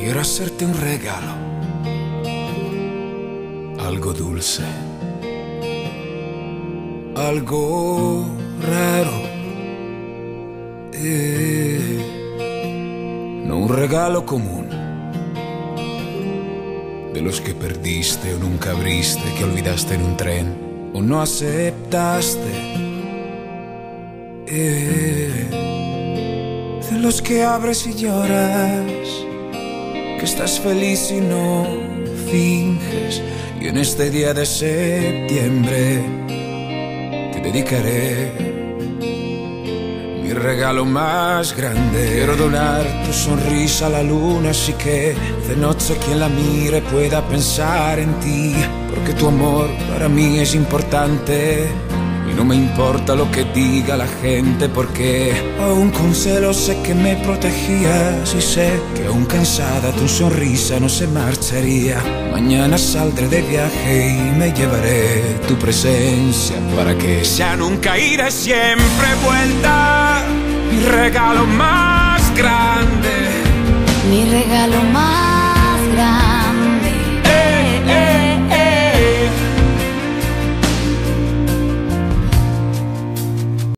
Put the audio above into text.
Quiero hacerte un regalo, algo dulce, algo raro, no un regalo común, de los que perdiste o nunca abriste, que olvidaste en un tren o no aceptaste, de los que abres y lloras, que estás feliz y no finges. Y en este día de septiembre te dedicaré mi regalo más grande. Quiero donar tu sonrisa a la luna, así que de noche quien la mire pueda pensar en ti, porque tu amor para mí es importante. Y no me importa lo que diga la gente, porque aún con celos sé que me protegías, y sé que aún cansada tu sonrisa no se marcharía. Mañana saldré de viaje y me llevaré tu presencia para que sea nunca ida, siempre vuelta. Mi regalo más grande, mi regalo